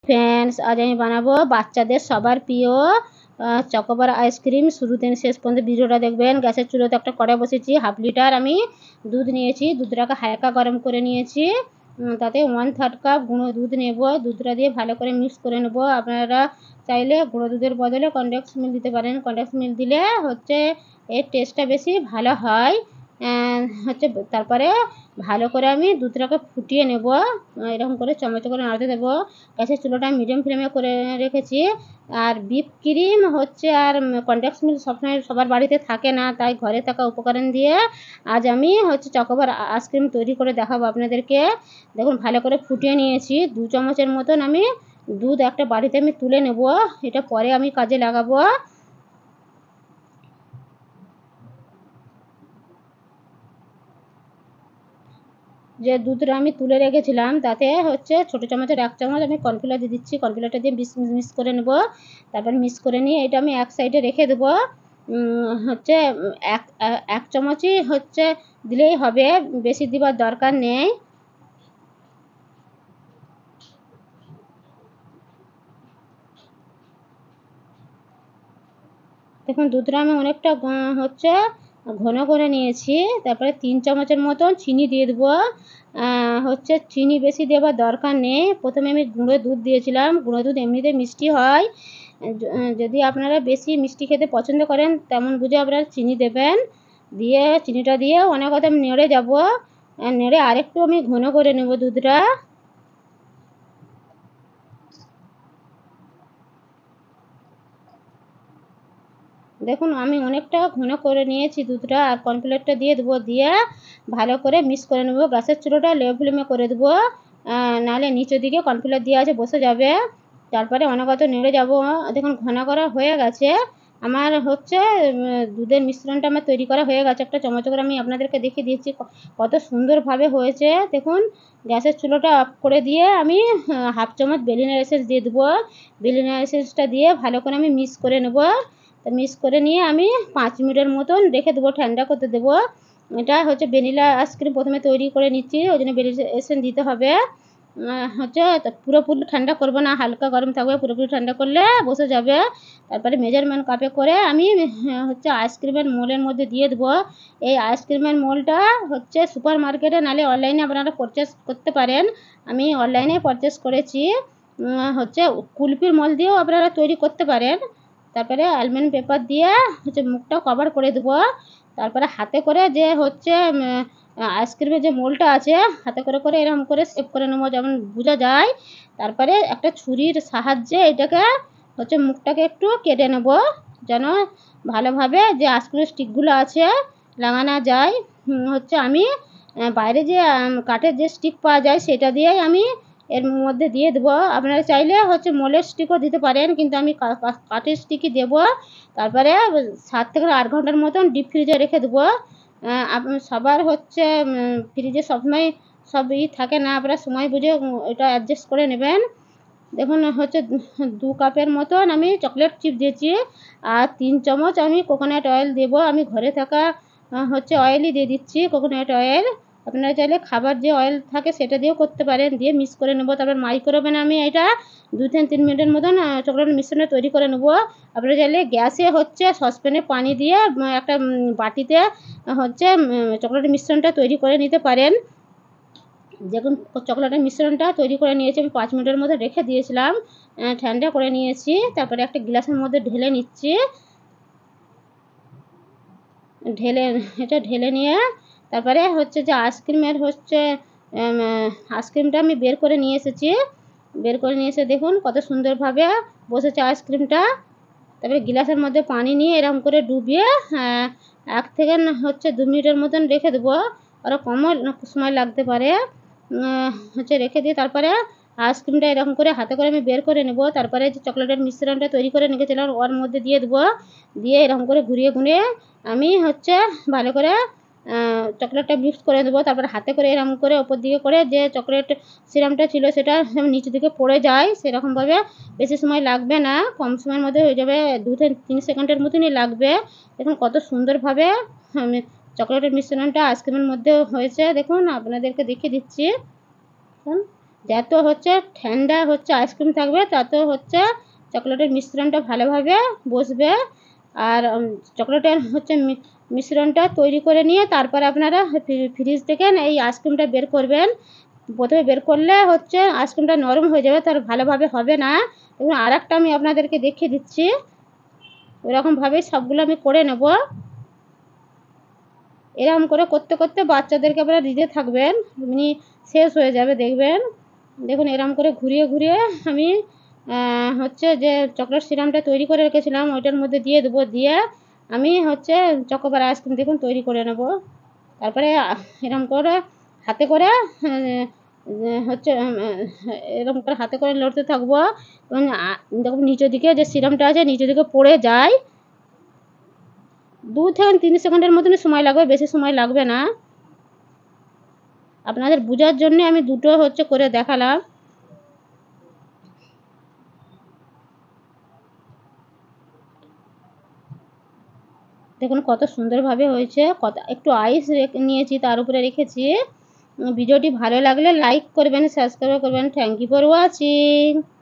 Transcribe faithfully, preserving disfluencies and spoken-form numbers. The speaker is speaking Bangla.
फ्रेंड्स आज আমি বানাবো বাচ্চাদের সবার প্রিয় চকোবার আইসক্রিম। শুরু থেকে শেষ পর্যন্ত ভিডিওটা দেখবেন। গ্যাসের চুলোতে একটা কড়াই বসিয়েছি, হাফ লিটার আমি দুধ নিয়েছি। দুধটাকে হালকা গরম করে নিয়েছি, তাতে ওয়ান থার্ড কাপ গুঁড়ো দুধ নেব। দুধটা দিয়ে ভালো করে মিক্স করে নেব। আপনারা চাইলে গুঁড়ো দুধের বদলে কনডেন্স মিল্ক দিতে পারেন। কনডেন্স মিল্ক দিলে হচ্ছে এর টেস্টটা বেশি ভালো হয়। হচ্ছে তারপরে ভালো করে আমি দুধটাকে ফুটিয়ে নেব। এরকম করে চামচে করে নাড়তে দেবো। গ্যাসের চুলোটা মিডিয়াম ফ্লেমে করে রেখেছি। আর বিপ ক্রিম হচ্ছে আর কনডেন্স মিল্ক সবসময় সবার বাড়িতে থাকে না, তাই ঘরে থাকা উপকরণ দিয়ে আজ আমি হচ্ছে চকোবার আইসক্রিম তৈরি করে দেখাবো আপনাদেরকে। দেখুন ভালো করে ফুটিয়ে নিয়েছি। দু চামচের মতন আমি দুধ একটা বাড়িতে আমি তুলে নেব, এটা পরে আমি কাজে লাগাবো। যে দুধটা আমি তুলে রেখেছিলাম তাতে হচ্ছে ছোটো চামচের এক চামচ আমি কর্নফ্লাওয়ার দিয়ে দিচ্ছি। কর্নফ্লাওয়ারটা দিয়ে মিক্স মিক্স করে নেব। তারপর মিক্স করে নিয়ে এটা আমি এক সাইডে রেখে দেবো। হচ্ছে এক এক চামচই হচ্ছে দিলেই হবে, বেশি দেওয়ার দরকার নেই। দেখুন দুধটা আমি অনেকটা হচ্ছে ঘন করে নিয়েছি। তারপরে তিন চামচের মতন চিনি দিয়ে দেবো। হচ্ছে চিনি বেশি দেওয়ার দরকার নেই। প্রথমে আমি গুঁড়ো দুধ দিয়েছিলাম। গুঁড়ো দুধ এমনিতে মিষ্টি হয়, যদি আপনারা বেশি মিষ্টি খেতে পছন্দ করেন তেমন বুঝে আপনারা চিনি দেবেন। দিয়ে চিনিটা দিয়ে অনেক কথা আমি নেড়ে যাব। নেড়ে আরেকটু আমি ঘন করে নেব দুধটা। দেখুন আমি অনেকটা ঘন করে নিয়েছি দুধটা। আর কর্নফ্লাওয়ারটা দিয়ে দেবো, দিয়ে ভালো করে মিক্স করে নেবো। গ্যাসের চুলোটা লো ফ্লেমে করে দেবো, নাহলে নিচের দিকে কর্নফ্লাওয়ার দেওয়া আছে বসে যাবে। তারপরে অনেকটা নেড়ে যাব। দেখুন ঘন করা হয়ে গেছে আমার। হচ্ছে দুধের মিশ্রণটা আমার তৈরি করা হয়ে গেছে। একটা চামচ করে আমি আপনাদেরকে দেখিয়ে দিয়েছি কত সুন্দরভাবে হয়েছে। দেখুন গ্যাসের চুলোটা অফ করে দিয়ে আমি হাফ চামচ ভ্যানিলা এসেন্স দিয়ে দেবো। ভ্যানিলা এসেন্সটা দিয়ে ভালো করে আমি মিক্স করে নেব। তো মিক্স করে নিয়ে আমি পাঁচ মিনিটের মতন রেখে দেবো, ঠান্ডা করতে দেবো। এটা হচ্ছে ভ্যানিলা আইসক্রিম প্রথমে তৈরি করে নিচ্ছি, ওই জন্য ভ্যানিলা এসেন্স দিতে হবে। হচ্ছে পুরোপুরি ঠান্ডা করবো না, হালকা গরম থাকবে। পুরোপুরি ঠান্ডা করলে বসে যাবে। তারপরে মেজারমেন্ট কাপে করে আমি হচ্ছে আইসক্রিমের মোলের মধ্যে দিয়ে দেবো। এই আইসক্রিমের মোলটা হচ্ছে সুপার মার্কেটে নাহলে অনলাইনে আপনারা পারচেস করতে পারেন। আমি অনলাইনে পারচেস করেছি। হচ্ছে কুলপির মোল দিয়েও আপনারা তৈরি করতে পারেন। তারপরে অ্যালুমিনিয়াম পেপার দিয়ে হচ্ছে মুখটা কভার করে দেবো। তারপরে হাতে করে যে হচ্ছে আইসক্রিমের যে মোলটা আছে হাতে করে করে এরকম করে সেভ করে নেবো যেমন বোঝা যায়। তারপরে একটা ছুরির সাহায্যে এটাকে হচ্ছে মুখটাকে একটু কেটে নেব, যেন ভালোভাবে যে আইসক্রিমের স্টিকগুলো আছে লাগানো যায়। হচ্ছে আমি বাইরে যে কাঠের যে স্টিক পাওয়া যায় সেটা দিয়েই আমি এর মধ্যে দিয়ে দেবো। আপনারা চাইলে হচ্ছে মোলের স্টিকও দিতে পারেন, কিন্তু আমি কাঠের স্টিকই দেবো। তারপরে সাত থেকে আট ঘন্টার মতন ডিপ ফ্রিজে রেখে দেবো। সবার হচ্ছে ফ্রিজে সবসময় সব ই থাকে না, আপনারা সময় বুঝে এটা অ্যাডজাস্ট করে নেবেন। দেখুন হচ্ছে দু কাপের মতন আমি চকলেট চিপ দিয়েছি। আর তিন চামচ আমি কোকোনাট অয়েল দেবো। আমি ঘরে থাকা হচ্ছে অয়েলই দিয়ে দিচ্ছি, কোকোনাট অয়েল। আপনারা চাইলে খাবার যে অয়েল থাকে সেটা দিয়েও করতে পারেন। দিয়ে মিক্স করে নেবো। তারপর মাইক্রোওভেনে আমি এটা দু থেকে তিন মিনিটের মতন চকলেট মিশ্রণটা তৈরি করে নেবো। আপনারা চাইলে গ্যাসে হচ্ছে সসপ্যানে পানি দিয়ে একটা বাটিতে হচ্ছে চকলেটের মিশ্রণটা তৈরি করে নিতে পারেন। দেখুন চকলেটের মিশ্রণটা তৈরি করে নিয়েছি আমি, পাঁচ মিনিটের মধ্যে রেখে দিয়েছিলাম, ঠান্ডা করে নিয়েছি। তারপরে একটা গ্লাসের মধ্যে ঢেলে নিচ্ছি। ঢেলে এটা ঢেলে নিয়ে তারপরে হচ্ছে যে আইসক্রিমের হচ্ছে আইসক্রিমটা আমি বের করে নিয়ে এসেছি। বের করে নিয়ে এসে দেখুন কত সুন্দরভাবে বসেছে আইসক্রিমটা। তারপরে গ্লাসের মধ্যে পানি নিয়ে এরকম করে ডুবিয়ে এক থেকে হচ্ছে দু মিনিটের মতন রেখে দেবো। আরও কমও সময় লাগতে পারে। হচ্ছে রেখে দিয়ে তারপরে আইসক্রিমটা এরকম করে হাতে করে আমি বের করে নেব। তারপরে যে চকলেটের মিশ্রণটা তৈরি করে রেখেছিলাম ওর মধ্যে দিয়ে দেবো। দিয়ে এরকম করে ঘুরিয়ে ঘুরিয়ে আমি হচ্ছে ভালো করে চকলেটটা মিক্স করে দেবো। তারপরে হাতে করে এরকম করে ওপর দিকে করে যে চকলেট সিরামটা ছিল সেটা নিচের দিকে পড়ে যায়, সেরকমভাবে বেশি সময় লাগবে না, কম সময়ের মধ্যে হয়ে যাবে। দু থেকে তিন সেকেন্ডের মতনই লাগবে। দেখুন কত সুন্দরভাবে আমি চকলেটের মিশ্রণটা আইসক্রিমের মধ্যে হয়েছে। দেখুন আপনাদেরকে দেখিয়ে দিচ্ছি। দেখুন যত হচ্ছে ঠান্ডা হচ্ছে আইসক্রিম থাকবে তত হচ্ছে চকলেটের মিশ্রণটা ভালোভাবে বসবে। আর চকলেটের হচ্ছে মিশ্রণটা তৈরি করে নিয়ে তারপরে আপনারা ফ্রিজ থেকে এই আইসক্রিমটা বের করবেন। প্রথমে বের করলে হচ্ছে আইসক্রিমটা নরম হয়ে যাবে, তার ভালোভাবে হবে না। এবং আর একটা আমি আপনাদেরকে দেখিয়ে দিচ্ছি, ওরকমভাবেই সবগুলো আমি করে নেব। এরকম করে করতে করতে বাচ্চাদেরকে আপনারা দিতে থাকবেন, এমনি শেষ হয়ে যাবে দেখবেন। দেখুন এরকম করে ঘুরিয়ে ঘুরিয়ে আমি হচ্ছে যে চকলেট সিরাপটা তৈরি করে রেখেছিলাম ওইটার মধ্যে দিয়ে দেবো, দিয়ে আমি হচ্ছে চকোবার আইসক্রিম দেখুন তৈরি করে নেব। তারপরে এরকম করে হাতে করে হচ্ছে এরকম করে হাতে করে লড়তে থাকবো এবং দেখুন নিচের দিকে যে সিরাপটা আছে নিচের দিকে পড়ে যায়। দু থেকে তিন সেকেন্ডের মতন সময় লাগবে, বেশি সময় লাগবে না। আপনাদের বোঝার জন্য আমি দুটো হচ্ছে করে দেখালাম। দেখুন কত সুন্দরভাবে হয়েছে। কত একটু আইস নিয়েছি তার উপরে রেখেছি। ভিডিওটি ভালো লাগলে লাইক করবেন, সাবস্ক্রাইব করবেন। Thank you for watching.